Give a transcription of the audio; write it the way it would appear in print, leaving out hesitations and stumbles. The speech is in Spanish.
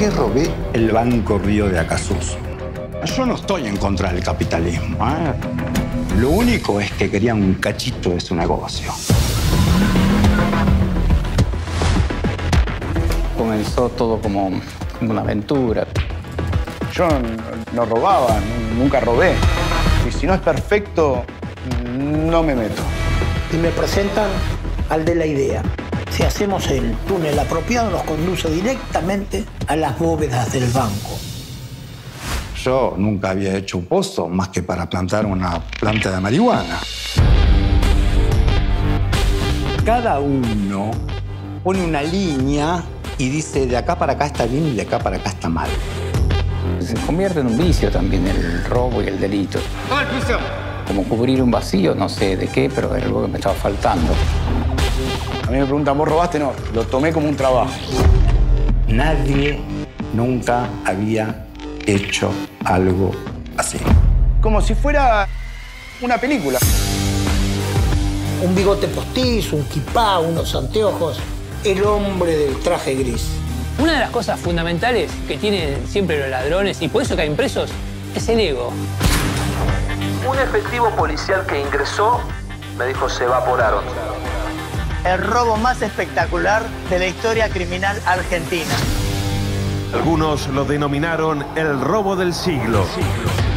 qué robé el Banco Río de Acasús? Yo no estoy en contra del capitalismo, ¿eh? Lo único es que querían un cachito de su negocio. Comenzó todo como una aventura. Yo no robaba, nunca robé. Y si no es perfecto, no me meto. Y me presentan al de la idea. Si hacemos el túnel apropiado, nos conduce directamente a las bóvedas del banco. Yo nunca había hecho un pozo más que para plantar una planta de marihuana. Cada uno pone una línea y dice de acá para acá está bien y de acá para acá está mal. Se convierte en un vicio también el robo y el delito. Como cubrir un vacío, no sé de qué, pero era algo que me estaba faltando. A mí me preguntan, ¿vos robaste? No, lo tomé como un trabajo. Nadie nunca había hecho algo así. Como si fuera una película. Un bigote postizo, un kipá, unos anteojos. El hombre del traje gris. Una de las cosas fundamentales que tienen siempre los ladrones, y por eso caen presos, es el ego. Un efectivo policial que ingresó me dijo se evaporaron. El robo más espectacular de la historia criminal argentina. Algunos lo denominaron el robo del siglo.